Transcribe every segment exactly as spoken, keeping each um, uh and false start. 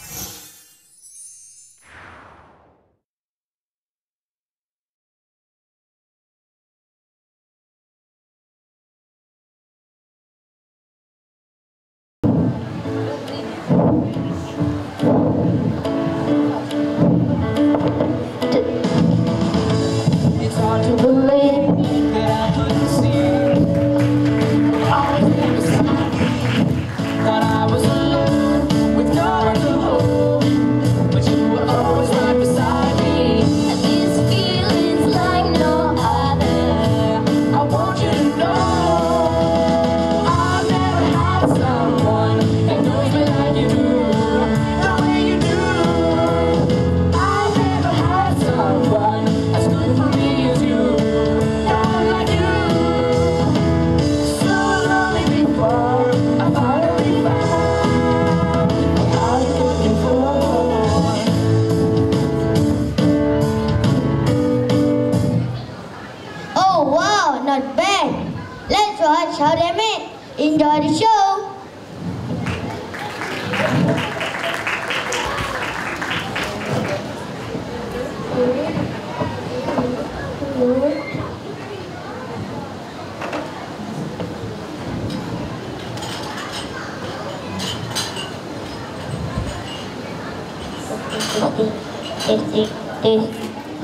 It's hard to believe that I couldn't see always there beside me. Thought I was alone with no one to hold, but you were always right beside me. And this feeling's like no other. I want you to know I've never had someone that knows me like you do, the way you do. I've never had someone as good for me as you, no one like you. So lonely before I finally found what I was looking for. Oh wow, not bad. Let's watch how they make. Enjoy the show. This, this,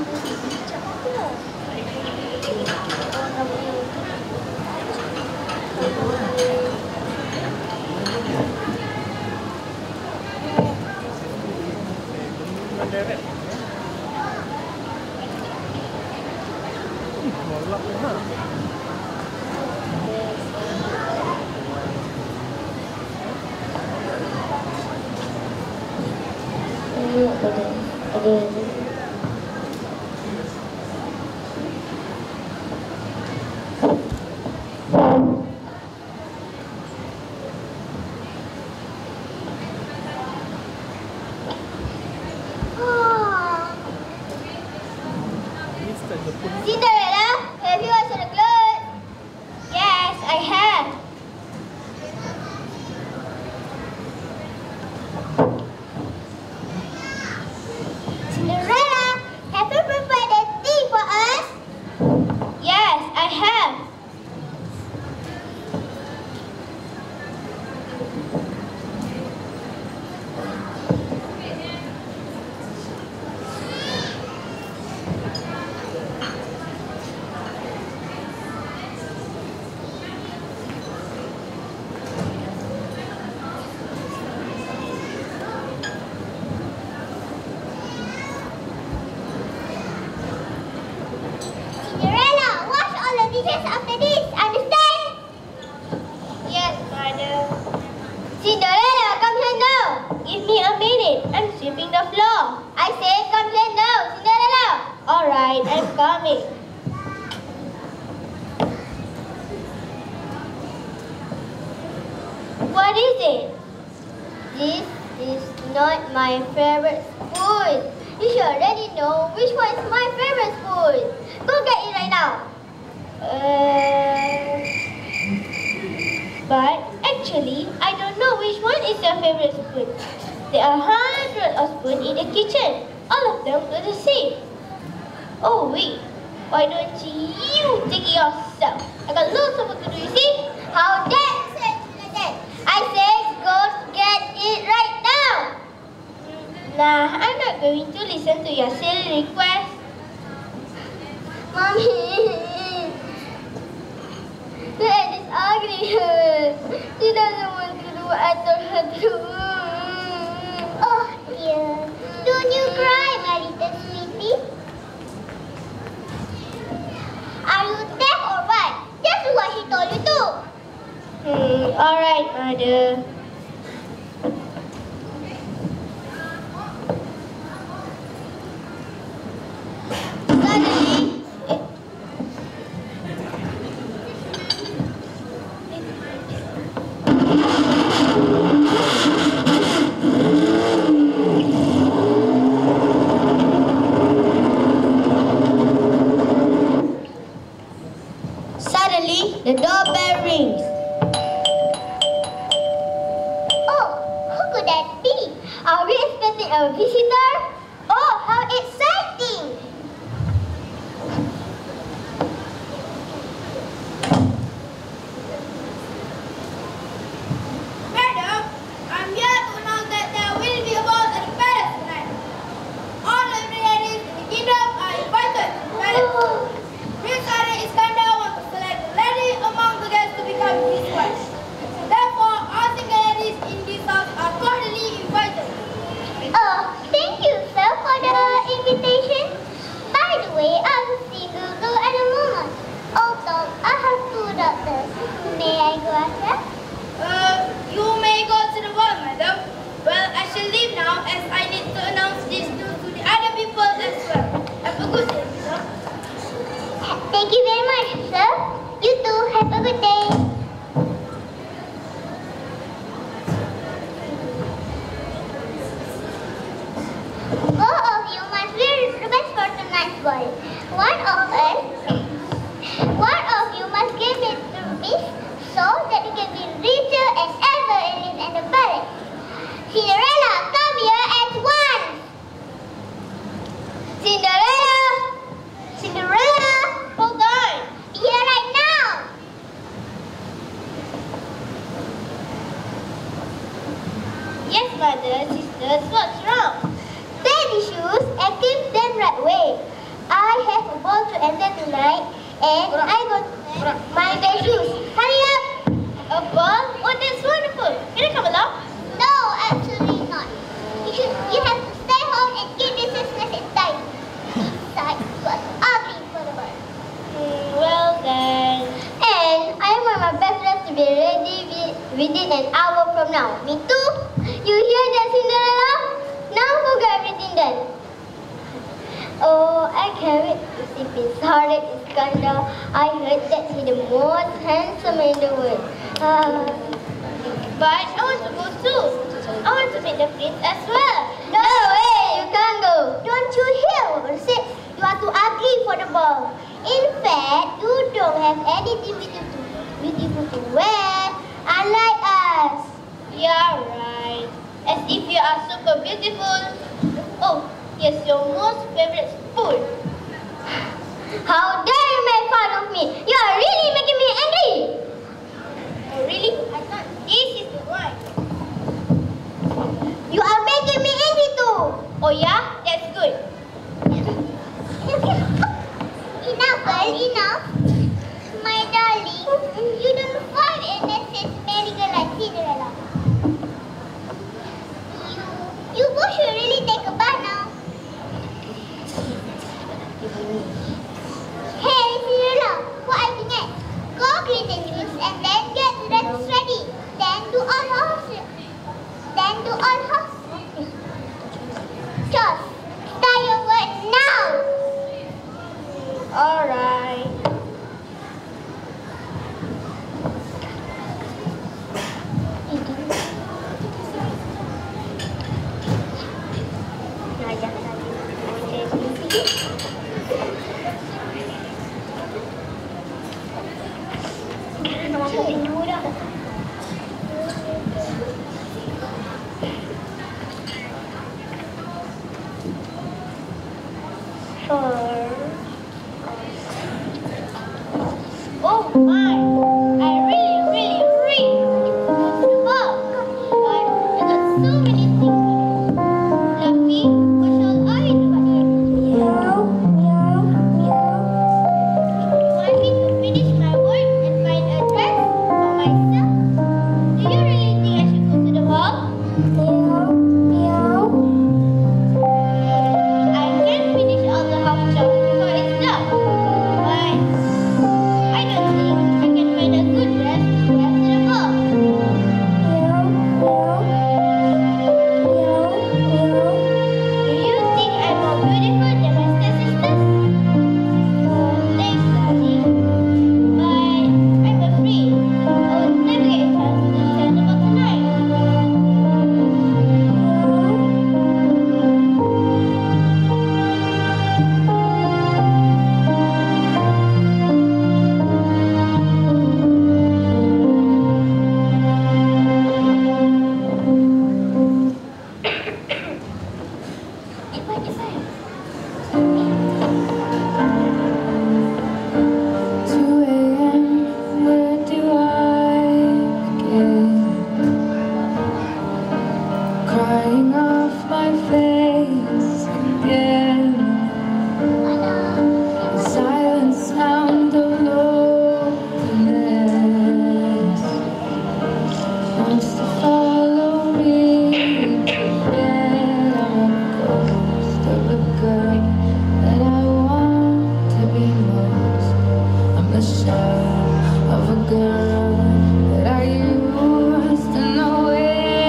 Cinderella, have you watched the clothes? Yes, I have. Cinderella, have you prepared tea for us? Yes, I have. Cinderella, wash all the dishes after this, understand? Yes, mother. Cinderella, come here now. Give me a minute. I'm sweeping the floor. I say, come here now, Cinderella. All right, I'm coming. What is it? This is not my favorite food. You should already know which one is my favorite food. Go get it right now. Uh, but actually, I don't know which one is your favorite spoon. There are hundreds of spoons in the kitchen. All of them are the same. Oh wait, why don't you take it yourself? I got lots of work to do, you see? How dare you say it like that? I say go get it right now. Nah, I'm not going to listen to your silly request. Mommy, look at this ugly girl. She doesn't want to do what I told her to do. Oh dear, don't you cry, my little sweetie. Are you deaf or what? Just do what he told you to. Hmm, alright, mother. Suddenly, Suddenly, the doorbell rings. a visitor? Oh, how exciting! Madam, I'm here to announce that there will be a ball at the palace tonight. All of the ladies in the kingdom are invited to the palace. Prince Harry Iskandar wants to select a lady among the guests to become his wife. Therefore, all single ladies in this house are cordially invited. Oh, thank you, sir, for the invitation. By the way, I'm a single girl at the moment. Although I have two daughters. May I go after? Uh, you may go to the ball, madam. Well, I shall leave now as I need to announce this news to the other people as well. Have a good day, sir. Thank you very much, sir. You too. Have a good day. Both of you must wear the best for tonight's ball. One of us, one of you must give me the rupees so that you can be richer and ever live in the palace. Cinderella, come here at once. Cinderella, Cinderella, hold on. Here right now. Yes, mother, sisters, what's wrong? Take the shoes and keep them right away. I have a ball to attend tonight and I got my best shoes. Hurry up! A ball? Oh, that's wonderful. Can I come along? No, absolutely not. You should. You have to stay home and keep this business in time. Besides, you are too ugly for the ball. Hmm, well then. And I want my best dress to be ready wi- within an hour from now. Me too. You hear that, Cinderella? Now who got everything done? Oh, I can't wait to see Prince Harry Iskandar. I heard that he's the most handsome in the world. Ah. But I want to go too. I want to meet the prince as well. No way, you can't go. Don't you hear what I said? You are too ugly for the ball. In fact, you don't have anything beautiful, beautiful to wear, unlike us. Yeah, right. As if you are super beautiful. Oh, here's your most favorite spoon. How dare you make fun of me? You are really making me angry. Oh, really? I thought this is the one. You are making me angry too. Oh yeah? That's good. Enough, girl, enough. My darling, you don't find a necessary marry girl like Cinderella. You, you both should really take a bath now. Hey, Cinderella, what are you next? Go clean the shoes and then get the rest ready. Then do all house. Then do all house. Just start your work now. Alright. Oh my! I really, really, really want to walk. But I got so many things to do. Fluffy, what shall I do? Meow, meow, meow. Want me to finish my work and find a dress for myself? Do you really think I should go to the hall? Meow, meow. I can finish all the house chores before it's done. But I don't think I can find a good dress to wear to the ball. Meow, meow. Meow, meow. Do you think I'm more beautiful than my stepsisters? Oh, thanks, darling. But I'm afraid I will never get a chance to tell about tonight. crying off my face again. The silent sound of loneliness wants to follow me. Forget I'm a ghost of a girl that I want to be most. I'm the shell of a girl that I used to know well.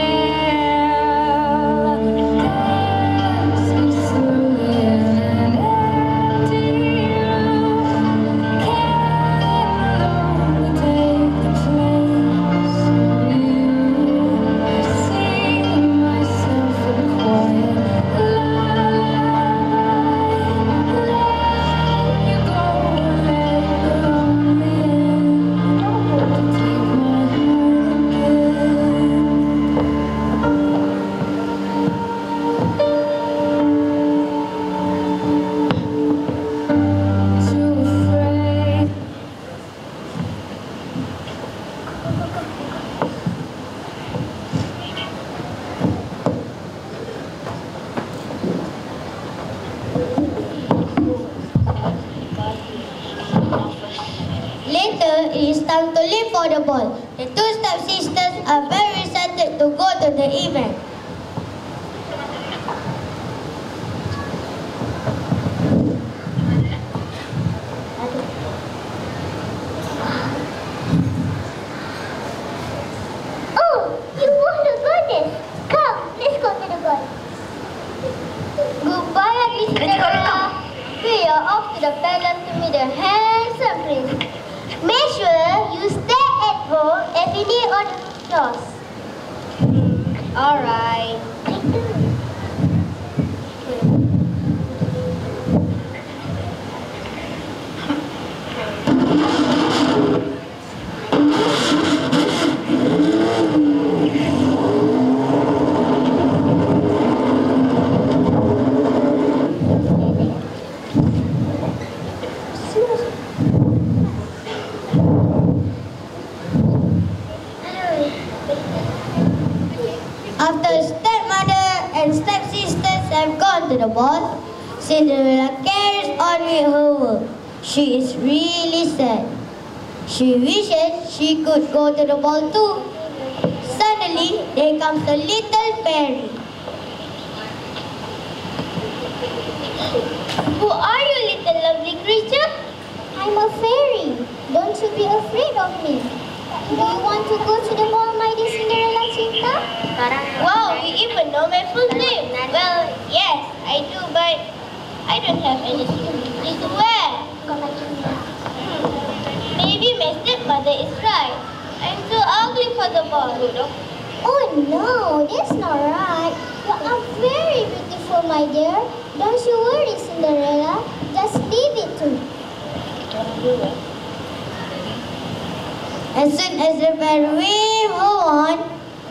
Dancing slowly in an empty room, can't only take the place of you. I sing to myself a quiet lullaby. Let you go and let the lonely in to take my heart again. Too afraid. Later, it is time to leave for the ball. The two stepsisters are very excited to go to the event. Oh, you want to go there? Come, let's go to the ball. Goodbye, Ugly Cinderella. We are off to the palace to meet the handsome prince. Make sure you stay at home and finish on the floors. Alright. After stepmother and stepsisters have gone to the ball, Cinderella carries on with her work. She is really sad. She wishes she could go to the ball too. Suddenly, there comes a little fairy. Who are you, little lovely creature? I'm a fairy. Don't you be afraid of me. Do you want to go to the ball, my dear Cinderella Cinta? Wow, you even know my full name. Well, yes, I do, but I don't have anything to wear. Hmm. Maybe my stepmother is right. I'm too ugly for the ball. Oh no, that's not right. You are very beautiful, my dear. Don't you worry, Cinderella. Just leave it to me. As soon as the fairy waved her wand,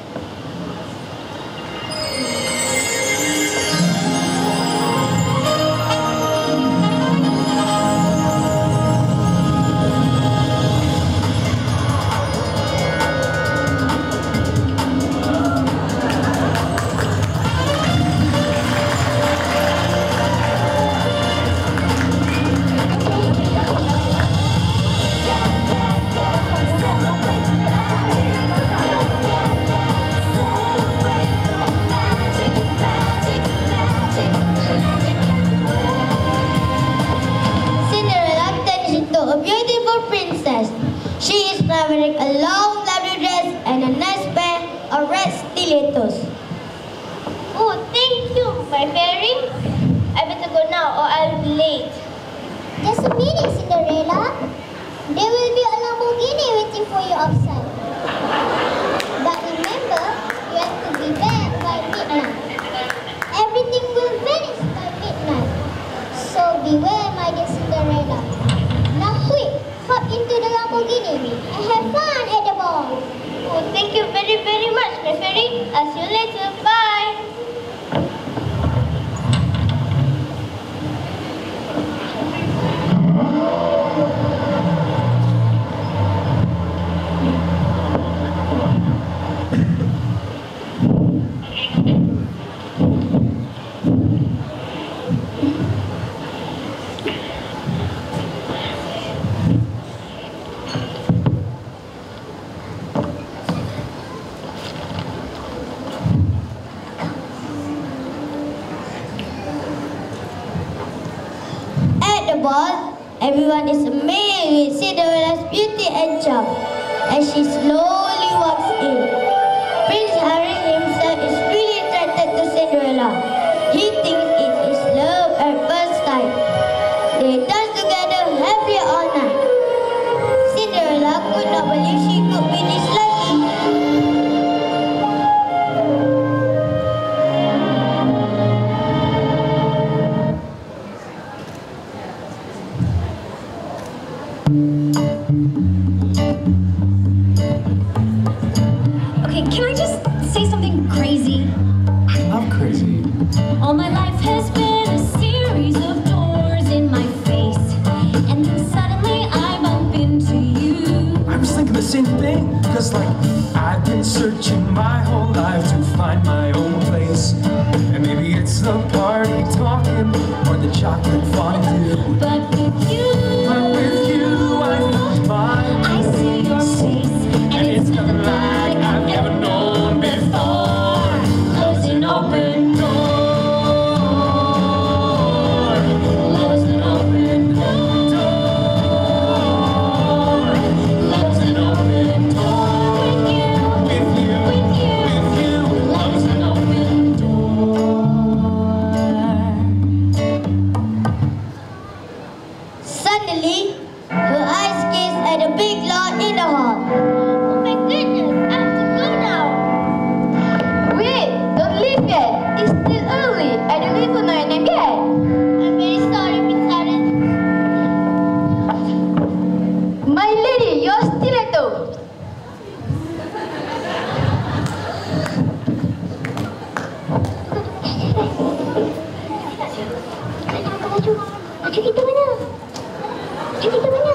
she is wearing a long lovely dress and a nice pair of red stilettos. Oh, thank you, my fairy. I better go now or I'll be late. Just a minute, Cinderella. There will be a Lamborghini waiting for you outside. But remember, you have to be back by midnight. Everything will vanish by midnight. So beware, my dear Cinderella. Now quick, hop into the Lamborghini and have fun at the ball. Oh, thank you very, very much, my fairy. I'll see you later. Bye. ball, everyone is amazed with Cinderella's beauty and charm as she slowly walks in. Prince Harry himself is really attracted to Cinderella. He thinks it is love at first sight. They dance together happily all night. Cinderella could not believe she could be this lucky. Okay, can I just say something crazy? I love crazy. All my life has been a series of doors in my face, and then suddenly I bump into you. I was thinking the same thing, because like I've been searching my whole life to find my own place. And maybe it's the party talking or the chocolate fondue. But with you, But with you I found mine. I see your face, and it's nothing like I've ever known before. Love's an open door. Love's an open door. Love's an open door. With you, With you, with you, with you. love's an open door. Suddenly, her eyes gaze at the big lawn in the hall. Oh my goodness, I have to go now. Wait, don't leave yet. It's still early. I don't even know your name yet. I'm very sorry, Prince Harry. My lady, your stiletto. Baju kita mana? Baju kita mana?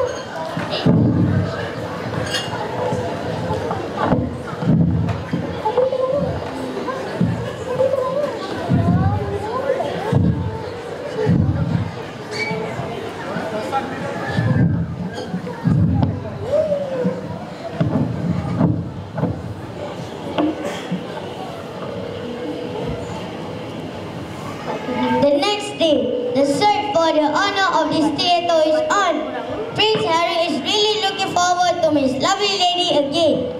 The next day, the search for the owner of the stiletto is on. Prince Harry is really looking forward to meet his lovely lady again.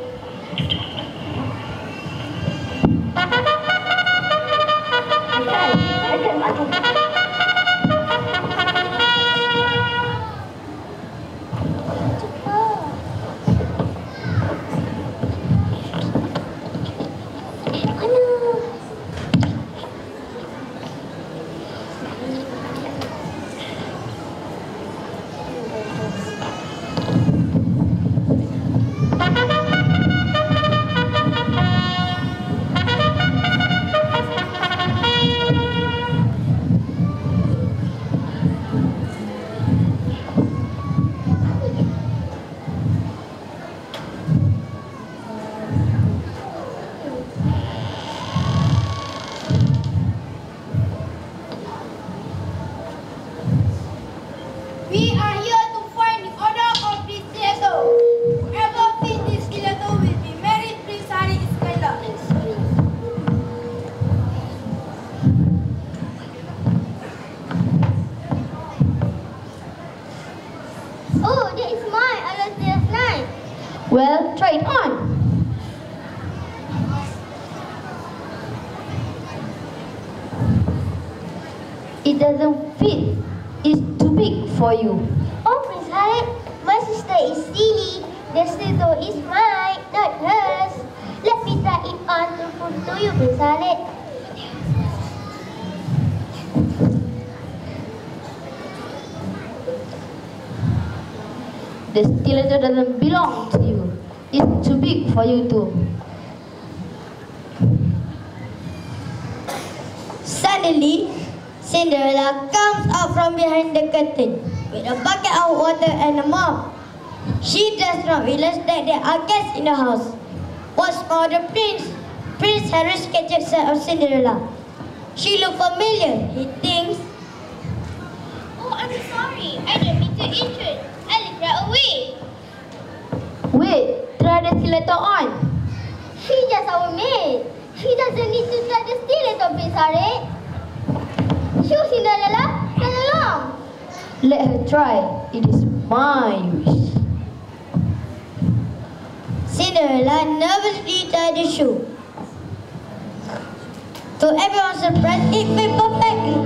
We are here to find the owner of this stiletto. Whoever fits this stiletto will be married Prince Harry Iskandar. Oh, that is mine. I lost it last night. Well, try it on. It doesn't fit. It's too big for you. Oh, Prince Harry, my sister is silly. The stiletto is mine, not hers. Let me try it on to prove to you, Prince Harry. The stiletto doesn't belong to you. It's too big for you too. Suddenly, Cinderella comes out from behind the curtain with a bucket of water and a mop. She does not realize that there are guests in the house. What's more, the prince, Prince Harry sketches of Cinderella. She looks familiar. He thinks, Oh, I'm sorry. I don't mean to intrude. I live right away. Wait, try the stiletto on. she's just our maid. She doesn't need to try the stiletto, Prince Harry. Shoo, Cinderella, run along. Let her try. It is my wish. Cinderella nervously tied the shoe. To everyone's surprise, it fit perfectly.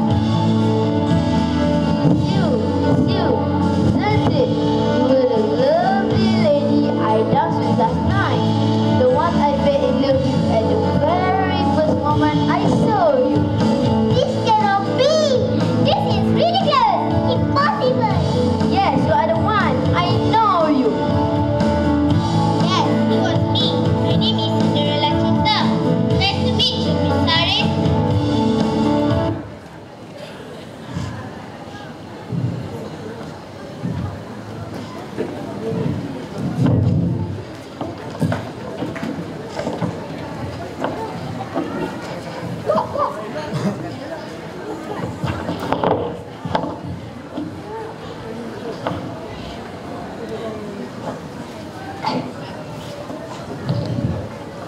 You, you, that's it. You were the lovely lady I danced with last night. The one I fell in love with at the very first moment I saw you. This cannot be! This is ridiculous! Impossible! Yes, you are the one. I know you. Yes, it was me. My name is Cinderella Cinta. Nice to meet you, Miss Saris.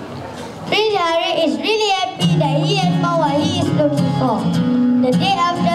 Prince Harry is really happy that he has found what he is looking for. The day after